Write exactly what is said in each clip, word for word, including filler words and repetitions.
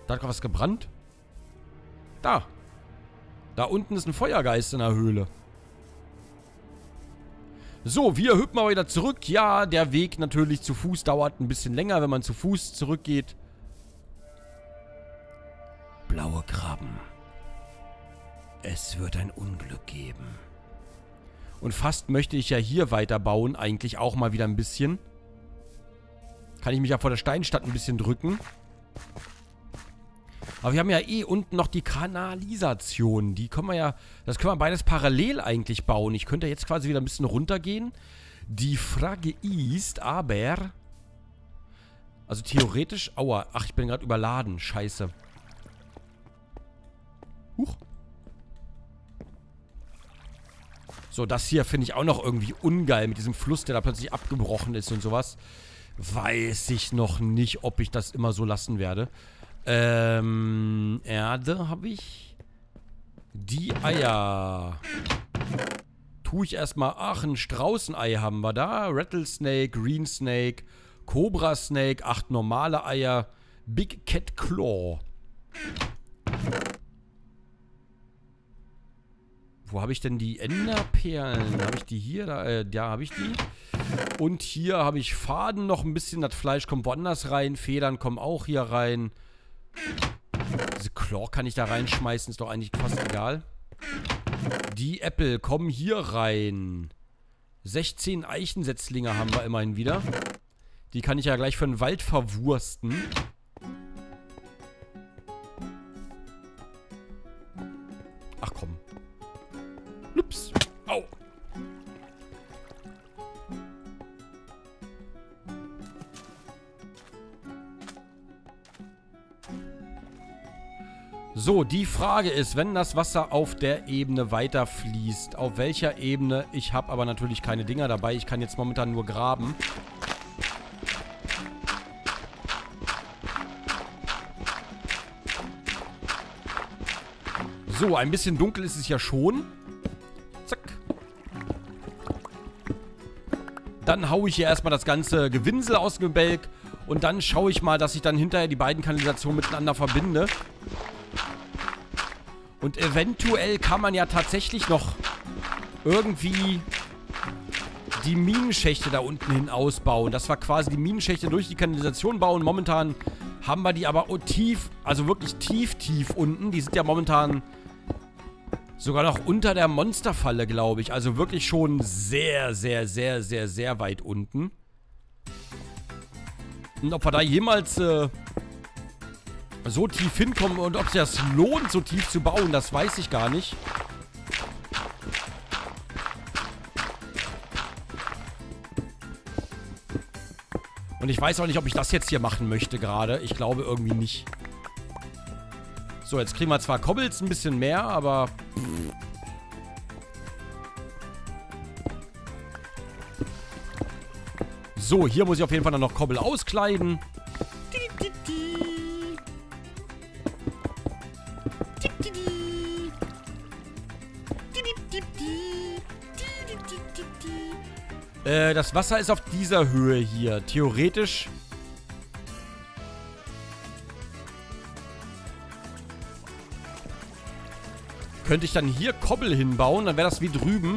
Da hat gerade was gebrannt. Da. Da unten ist ein Feuergeist in der Höhle. So, wir hüpfen mal wieder zurück. Ja, der Weg natürlich zu Fuß dauert ein bisschen länger, wenn man zu Fuß zurückgeht. Blaue Krabben. Es wird ein Unglück geben. Und fast möchte ich ja hier weiterbauen, eigentlich auch mal wieder ein bisschen. Kann ich mich ja vor der Steinstadt ein bisschen drücken. Aber wir haben ja eh unten noch die Kanalisation. Die können wir ja, das können wir beides parallel eigentlich bauen. Ich könnte jetzt quasi wieder ein bisschen runtergehen. Die Frage ist, aber... Also theoretisch... Aua, ach, ich bin gerade überladen. Scheiße. Huch. So, das hier finde ich auch noch irgendwie ungeil mit diesem Fluss, der da plötzlich abgebrochen ist und sowas. Weiß ich noch nicht, ob ich das immer so lassen werde. Ähm, Erde habe ich. Die Eier. Tue ich erstmal. Ach, ein Straußenei haben wir da. Rattlesnake, Green Snake, Cobra Snake, acht normale Eier. Big Cat Claw. Wo habe ich denn die Enderperlen? Habe ich die hier? Da, äh, da habe ich die. Und hier habe ich Faden noch ein bisschen. Das Fleisch kommt woanders rein. Federn kommen auch hier rein. Diese Claw kann ich da reinschmeißen. Ist doch eigentlich fast egal. Die Äpfel kommen hier rein. sechzehn Eichensetzlinge haben wir immerhin wieder. Die kann ich ja gleich für den Wald verwursten. Ach komm. Ups. Au. So, die Frage ist, wenn das Wasser auf der Ebene weiterfließt, auf welcher Ebene? Ich habe aber natürlich keine Dinger dabei. Ich kann jetzt momentan nur graben. So, ein bisschen dunkel ist es ja schon. Zack. Dann haue ich hier erstmal das ganze Gewinsel aus dem Gebälk. Und dann schaue ich mal, dass ich dann hinterher die beiden Kanalisationen miteinander verbinde. Und eventuell kann man ja tatsächlich noch irgendwie die Minenschächte da unten hin ausbauen. Das war quasi die Minenschächte durch die Kanalisation bauen. Momentan haben wir die aber tief, also wirklich tief, tief unten. Die sind ja momentan sogar noch unter der Monsterfalle, glaube ich. Also wirklich schon sehr, sehr, sehr, sehr, sehr weit unten. Und ob wir da jemals äh, so tief hinkommen und ob es das lohnt, so tief zu bauen, das weiß ich gar nicht. Und ich weiß auch nicht, ob ich das jetzt hier machen möchte gerade. Ich glaube irgendwie nicht. So, jetzt kriegen wir zwar Cobbles ein bisschen mehr, aber... So, hier muss ich auf jeden Fall dann noch Cobble auskleiden. Äh, das Wasser ist auf dieser Höhe hier. Theoretisch... könnte ich dann hier Kobbel hinbauen, dann wäre das wie drüben.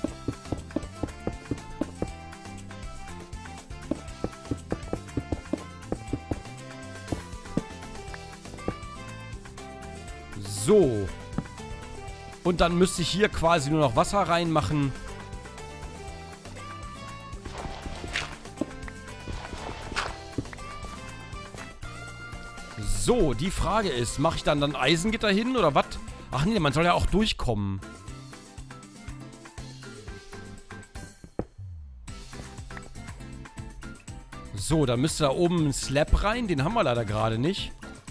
So. Und dann müsste ich hier quasi nur noch Wasser reinmachen. So, die Frage ist, mache ich dann dann Eisengitter hin oder was? Ach nee, man soll ja auch durchkommen. So, da müsste da oben ein Slab rein. Den haben wir leider gerade nicht.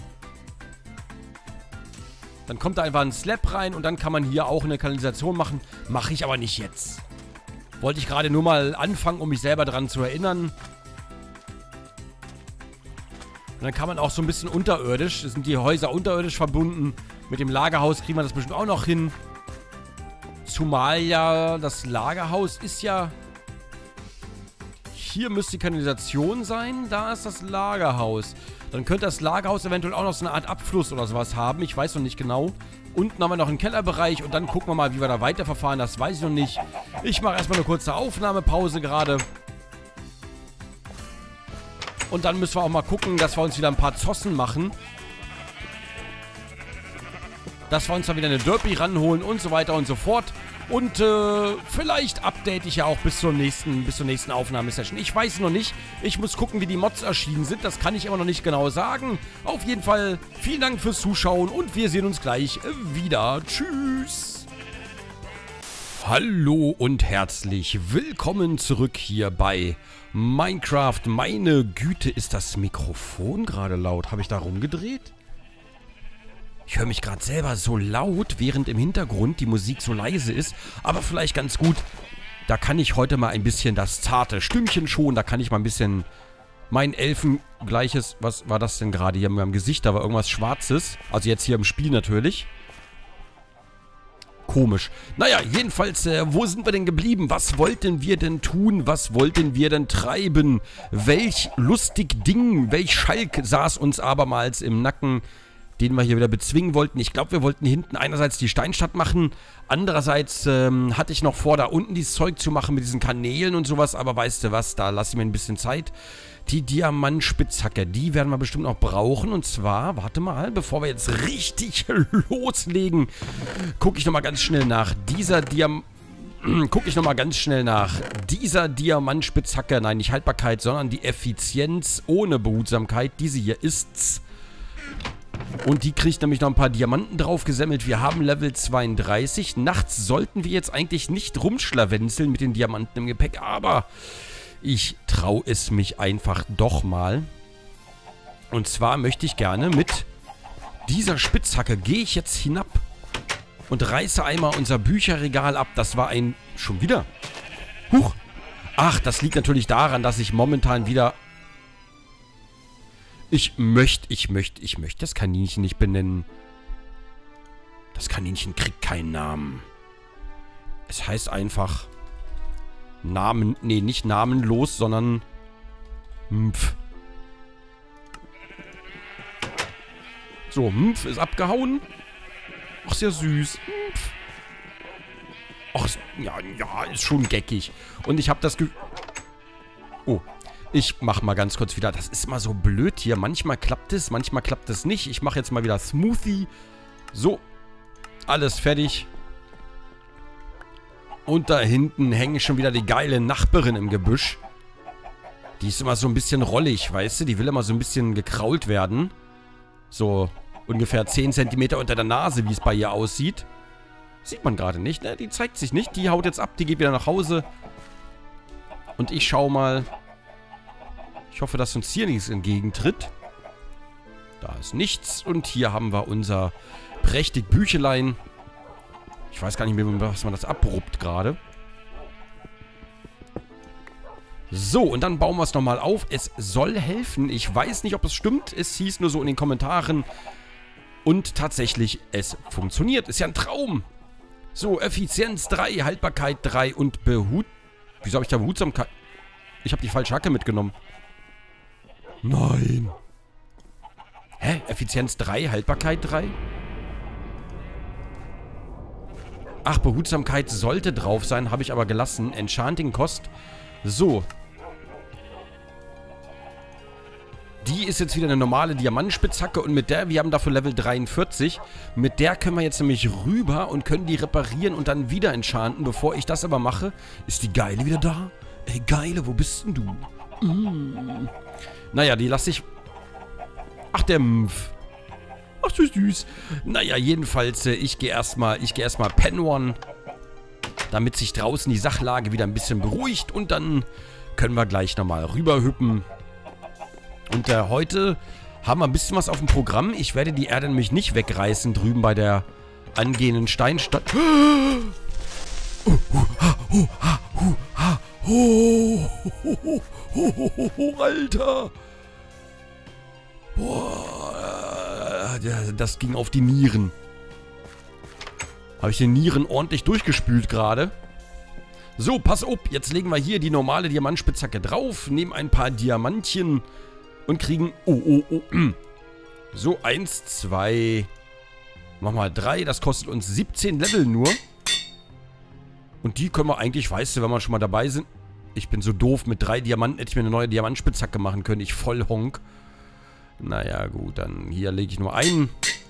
Dann kommt da einfach ein Slab rein und dann kann man hier auch eine Kanalisation machen. Mache ich aber nicht jetzt. Wollte ich gerade nur mal anfangen, um mich selber dran zu erinnern. Und dann kann man auch so ein bisschen unterirdisch, sind die Häuser unterirdisch verbunden. Mit dem Lagerhaus kriegen wir das bestimmt auch noch hin. Zumal ja das Lagerhaus ist ja Hier müsste die Kanalisation sein. Da ist das Lagerhaus. Dann könnte das Lagerhaus eventuell auch noch so eine Art Abfluss oder sowas haben. Ich weiß noch nicht genau. Unten haben wir noch einen Kellerbereich und dann gucken wir mal, wie wir da weiterverfahren. Das weiß ich noch nicht. Ich mache erstmal eine kurze Aufnahmepause gerade. Und dann müssen wir auch mal gucken, dass wir uns wieder ein paar Zossen machen. Dass wir uns dann wieder eine Derpy ranholen und so weiter und so fort. Und äh, vielleicht update ich ja auch bis zur nächsten, bis zur nächsten Aufnahmesession. Ich weiß noch nicht. Ich muss gucken, wie die Mods erschienen sind. Das kann ich immer noch nicht genau sagen. Auf jeden Fall vielen Dank fürs Zuschauen und wir sehen uns gleich wieder. Tschüss. Hallo und herzlich willkommen zurück hier bei Minecraft. Meine Güte, ist das Mikrofon gerade laut? Habe ich da rumgedreht? Ich höre mich gerade selber so laut, während im Hintergrund die Musik so leise ist. Aber vielleicht ganz gut, da kann ich heute mal ein bisschen das zarte Stimmchen schon. Da kann ich mal ein bisschen mein Elfengleiches... Was war das denn gerade hier in meinem Gesicht? Da war irgendwas Schwarzes. Also jetzt hier im Spiel natürlich. Komisch. Naja, jedenfalls, äh, wo sind wir denn geblieben? Was wollten wir denn tun? Was wollten wir denn treiben? Welch lustig Ding, welch Schalk saß uns abermals im Nacken, den wir hier wieder bezwingen wollten. Ich glaube, wir wollten hinten einerseits die Steinstadt machen, andererseits ähm, hatte ich noch vor, da unten dieses Zeug zu machen mit diesen Kanälen und sowas, aber weißt du was, da lasse ich mir ein bisschen Zeit. Die Diamantspitzhacke, die werden wir bestimmt noch brauchen und zwar, warte mal, bevor wir jetzt richtig loslegen, gucke ich nochmal ganz schnell nach. Dieser Diam... gucke ich nochmal ganz schnell nach. Dieser Diamantspitzhacke, nein, nicht Haltbarkeit, sondern die Effizienz ohne Behutsamkeit, diese hier ist's. Und die kriegt nämlich noch ein paar Diamanten drauf gesammelt. Wir haben Level zweiunddreißig. Nachts sollten wir jetzt eigentlich nicht rumschlawenzeln mit den Diamanten im Gepäck. Aber ich traue es mich einfach doch mal. Und zwar möchte ich gerne mit dieser Spitzhacke gehe ich jetzt hinab und reiße einmal unser Bücherregal ab. Das war ein... Schon wieder? Huch! Ach, das liegt natürlich daran, dass ich momentan wieder... Ich möchte, ich möchte, ich möchte das Kaninchen nicht benennen. Das Kaninchen kriegt keinen Namen. Es heißt einfach Namen, nee, nicht namenlos, sondern Mpf. So, Mpf ist abgehauen. Ach, sehr süß. Mpf. Ach, ja, ja, ist schon geckig. Und ich habe das Ge... Oh. Ich mach mal ganz kurz wieder. Das ist immer so blöd hier. Manchmal klappt es, manchmal klappt es nicht. Ich mache jetzt mal wieder Smoothie. So. Alles fertig. Und da hinten hängt schon wieder die geile Nachbarin im Gebüsch. Die ist immer so ein bisschen rollig, weißt du? Die will immer so ein bisschen gekrault werden. So ungefähr zehn Zentimeter unter der Nase, wie es bei ihr aussieht. Sieht man gerade nicht, ne? Die zeigt sich nicht. Die haut jetzt ab, die geht wieder nach Hause. Und ich schau mal... Ich hoffe, dass uns hier nichts entgegentritt. Da ist nichts. Und hier haben wir unser prächtig Büchelein. Ich weiß gar nicht mehr, was man das abruppt gerade. So, und dann bauen wir es nochmal auf. Es soll helfen. Ich weiß nicht, ob es stimmt. Es hieß nur so in den Kommentaren. Und tatsächlich, es funktioniert. Ist ja ein Traum. So, Effizienz drei, Haltbarkeit drei und Behut... Wieso habe ich da Behutsamkeit... Ich habe die falsche Hacke mitgenommen. Nein. Hä? Effizienz drei, Haltbarkeit drei? Ach, Behutsamkeit sollte drauf sein, habe ich aber gelassen. Enchanting Cost. So. Die ist jetzt wieder eine normale Diamantspitzhacke und mit der, wir haben dafür Level dreiundvierzig, mit der können wir jetzt nämlich rüber und können die reparieren und dann wieder enchanten. Bevor ich das aber mache, ist die Geile wieder da? Ey, Geile, wo bist denn du? Mm. Naja, die lasse ich... Ach, der Mpf. Ach, so süß. Naja, jedenfalls, äh, ich gehe erstmal, ich gehe erstmal penwon, damit sich draußen die Sachlage wieder ein bisschen beruhigt und dann können wir gleich nochmal rüberhüppen. Und äh, heute haben wir ein bisschen was auf dem Programm. Ich werde die Erde nämlich nicht wegreißen drüben bei der angehenden Steinstadt. Oh, oh, oh, oh, oh, oh, oh, oh, oh, Alter. Boah, das ging auf die Nieren. Habe ich den Nieren ordentlich durchgespült gerade. So, pass auf. Jetzt legen wir hier die normale Diamantspitzhacke drauf, nehmen ein paar Diamantchen und kriegen... Oh, oh, oh. So, eins, zwei... Machen wir drei. Das kostet uns siebzehn Level nur. Und die können wir eigentlich, weißt du, wenn wir schon mal dabei sind... Ich bin so doof. Mit drei Diamanten hätte ich mir eine neue Diamantspitzhacke machen können. Ich voll Honk. Naja, gut. Dann hier lege ich nur einen.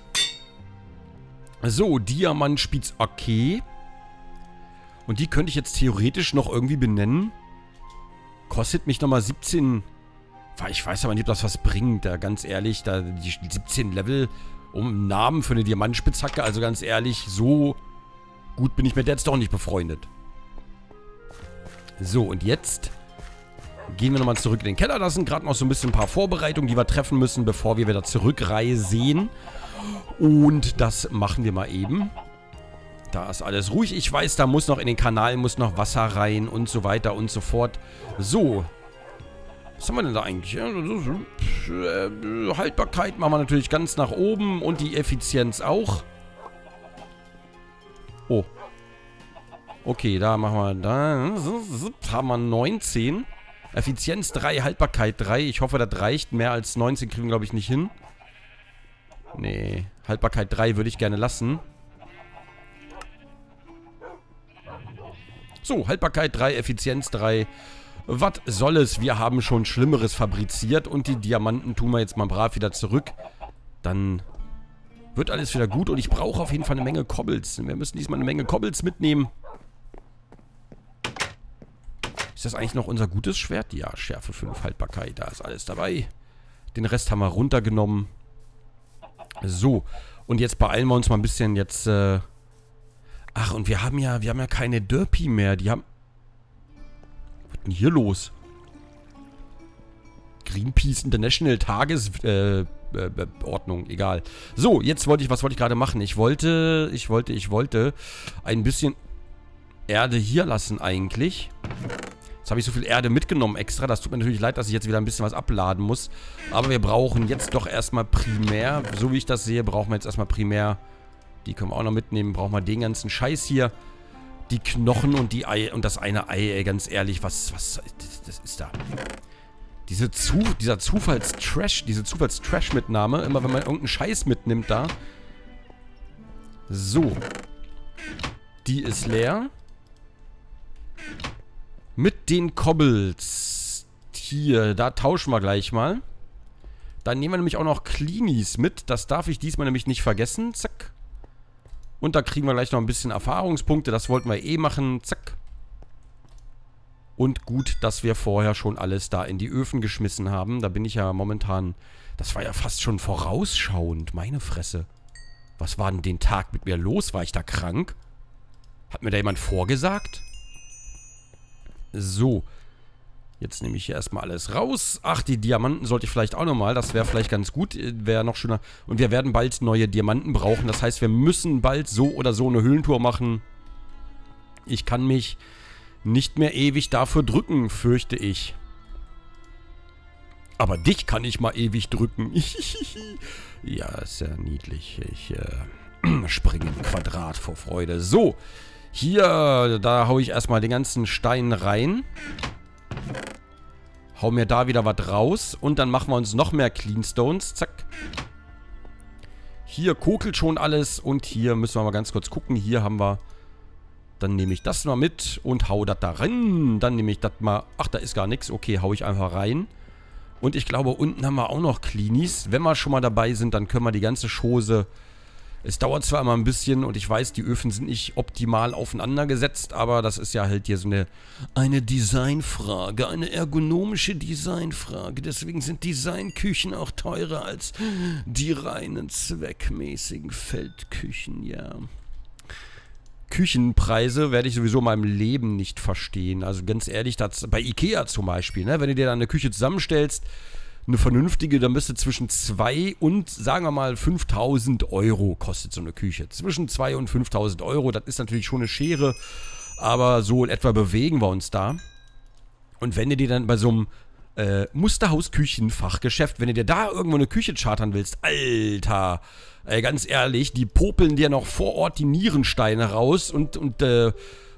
So, Diamantspitz. Okay. Und die könnte ich jetzt theoretisch noch irgendwie benennen. Kostet mich nochmal siebzehn... Ich weiß aber nicht, ob das was bringt. Da ganz ehrlich, da die siebzehn Level um einen Namen für eine Diamantspitzhacke. Also ganz ehrlich, so gut bin ich mit der jetzt doch nicht befreundet. So, und jetzt gehen wir nochmal zurück in den Keller. Da sind gerade noch so ein bisschen ein paar Vorbereitungen, die wir treffen müssen, bevor wir wieder zurückreisen. Und das machen wir mal eben. Da ist alles ruhig. Ich weiß, da muss noch in den Kanal, muss noch Wasser rein und so weiter und so fort. So. Was haben wir denn da eigentlich? Ja, äh, Haltbarkeit machen wir natürlich ganz nach oben und die Effizienz auch. Oh. Okay, da machen wir da. Haben wir neunzehn. Effizienz drei, Haltbarkeit drei. Ich hoffe, das reicht. Mehr als neunzehn kriegen wir, glaube ich, nicht hin. Nee. Haltbarkeit drei würde ich gerne lassen. So, Haltbarkeit drei, Effizienz drei. Was soll es? Wir haben schon Schlimmeres fabriziert. Und die Diamanten tun wir jetzt mal brav wieder zurück. Dann wird alles wieder gut. Und ich brauche auf jeden Fall eine Menge Cobbles. Wir müssen diesmal eine Menge Cobbles mitnehmen. Ist das eigentlich noch unser gutes Schwert? Ja, Schärfe fünf, Haltbarkeit, da ist alles dabei. Den Rest haben wir runtergenommen. So, und jetzt beeilen wir uns mal ein bisschen jetzt, äh Ach, und wir haben ja, wir haben ja keine Derpy mehr. Die haben... Was ist denn hier los? Greenpeace International Tagesordnung, äh, äh, egal. So, jetzt wollte ich, was wollte ich gerade machen? Ich wollte, ich wollte, ich wollte ein bisschen Erde hier lassen eigentlich. Jetzt habe ich so viel Erde mitgenommen extra. Das tut mir natürlich leid, dass ich jetzt wieder ein bisschen was abladen muss. Aber wir brauchen jetzt doch erstmal primär, so wie ich das sehe, brauchen wir jetzt erstmal primär, die können wir auch noch mitnehmen, brauchen wir den ganzen Scheiß hier. Die Knochen und die Ei und das eine Ei, ey, ganz ehrlich, was, was, das, das ist da. Diese Zu, dieser Zufallstrash, diese Zufallstrash-Mitnahme, immer wenn man irgendeinen Scheiß mitnimmt da. So. Die ist leer. Mit den Cobbles. Hier, da tauschen wir gleich mal. Dann nehmen wir nämlich auch noch Cleanies mit. Das darf ich diesmal nämlich nicht vergessen. Zack. Und da kriegen wir gleich noch ein bisschen Erfahrungspunkte. Das wollten wir eh machen. Zack. Und gut, dass wir vorher schon alles da in die Öfen geschmissen haben. Da bin ich ja momentan... Das war ja fast schon vorausschauend. Meine Fresse. Was war denn den Tag mit mir los? War ich da krank? Hat mir da jemand vorgesagt? So. Jetzt nehme ich hier erstmal alles raus. Ach, die Diamanten sollte ich vielleicht auch nochmal. Das wäre vielleicht ganz gut. Wäre noch schöner. Und wir werden bald neue Diamanten brauchen. Das heißt, wir müssen bald so oder so eine Höhlentour machen. Ich kann mich nicht mehr ewig dafür drücken, fürchte ich. Aber dich kann ich mal ewig drücken. Ja, ist ja niedlich. Ich äh, springe im Quadrat vor Freude. So. Hier, da hau ich erstmal den ganzen Stein rein. Hau mir da wieder was raus. Und dann machen wir uns noch mehr Cleanstones. Zack. Hier kokelt schon alles. Und hier müssen wir mal ganz kurz gucken. Hier haben wir... Dann nehme ich das mal mit und hau das da rein. Dann nehme ich das mal... Ach, da ist gar nichts. Okay, hau ich einfach rein. Und ich glaube, unten haben wir auch noch Cleanies. Wenn wir schon mal dabei sind, dann können wir die ganze Chose... Es dauert zwar immer ein bisschen und ich weiß, die Öfen sind nicht optimal aufeinander gesetzt, aber das ist ja halt hier so eine, eine Designfrage, eine ergonomische Designfrage. Deswegen sind Designküchen auch teurer als die reinen zweckmäßigen Feldküchen, ja. Küchenpreise werde ich sowieso in meinem Leben nicht verstehen. Also ganz ehrlich, das, bei Ikea zum Beispiel, ne, wenn du dir da eine Küche zusammenstellst, eine vernünftige, dann bist du zwischen zwei und, sagen wir mal, fünftausend Euro kostet so eine Küche. Zwischen zwei und fünftausend Euro, das ist natürlich schon eine Schere, aber so in etwa bewegen wir uns da. Und wenn du dir dann bei so einem äh, Musterhaus-Küchen-Fachgeschäft, wenn du dir da irgendwo eine Küche chartern willst, Alter, ey, ganz ehrlich, die popeln dir noch vor Ort die Nierensteine raus und, und äh,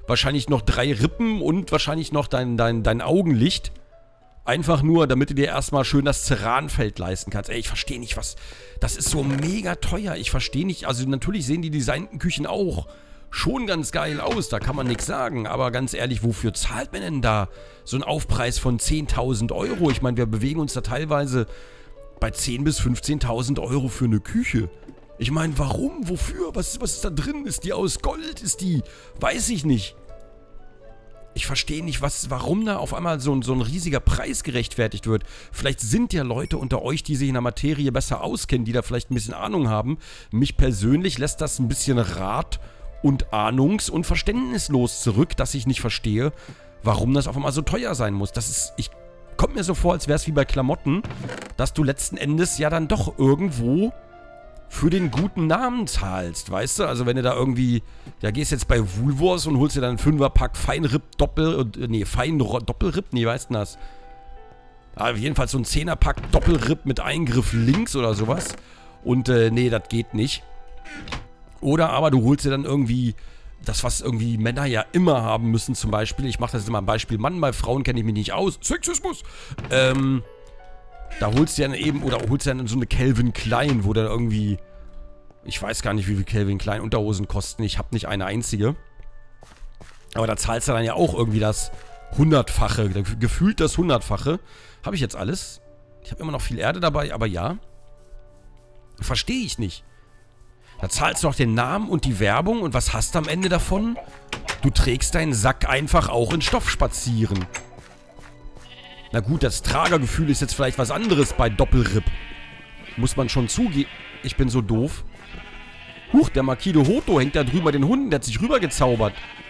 wahrscheinlich noch drei Rippen und wahrscheinlich noch dein, dein, dein Augenlicht. Einfach nur, damit du dir erstmal schön das Ceranfeld leisten kannst. Ey, ich verstehe nicht, was... Das ist so mega teuer. Ich verstehe nicht... Also natürlich sehen die designten Küchen auch schon ganz geil aus. Da kann man nichts sagen. Aber ganz ehrlich, wofür zahlt man denn da so einen Aufpreis von zehntausend Euro? Ich meine, wir bewegen uns da teilweise bei zehntausend bis fünfzehntausend Euro für eine Küche. Ich meine, warum? Wofür? Was, was ist da drin? Ist die aus Gold? Ist die... Weiß ich nicht. Ich verstehe nicht, was, warum da auf einmal so, so ein riesiger Preis gerechtfertigt wird. Vielleicht sind ja Leute unter euch, die sich in der Materie besser auskennen, die da vielleicht ein bisschen Ahnung haben. Mich persönlich lässt das ein bisschen rat- und ahnungs- und verständnislos zurück, dass ich nicht verstehe, warum das auf einmal so teuer sein muss. Das ist, ich kommt mir so vor, als wäre es wie bei Klamotten, dass du letzten Endes ja dann doch irgendwo für den guten Namen zahlst, weißt du? Also wenn du da irgendwie, ja, gehst jetzt bei Woolworths und holst dir dann einen Fünferpack Feinripp Doppel, nee, Fein Doppelripp, nee, weißt du das? Aber jedenfalls so ein Zehnerpack Doppelripp mit Eingriff links oder sowas. Und äh, nee, das geht nicht. Oder aber du holst dir dann irgendwie das, was irgendwie Männer ja immer haben müssen, zum Beispiel. Ich mache das jetzt mal ein Beispiel Mann, bei Frauen kenne ich mich nicht aus. Sexismus! Ähm... Da holst du dann eben, oder holst du dann so eine Calvin Klein, wo dann irgendwie, ich weiß gar nicht, wie viel Calvin Klein Unterhosen kosten. Ich habe nicht eine einzige. Aber da zahlst du dann ja auch irgendwie das Hundertfache, gefühlt das Hundertfache. Habe ich jetzt alles? Ich habe immer noch viel Erde dabei, aber ja. Verstehe ich nicht. Da zahlst du noch den Namen und die Werbung und was hast du am Ende davon? Du trägst deinen Sack einfach auch in Stoff spazieren. Na gut, das Tragergefühl ist jetzt vielleicht was anderes bei Doppelripp. Muss man schon zugeben. Ich bin so doof. Huch, der Marquis de Hoto hängt da drüber den Hunden. Der hat sich rübergezaubert.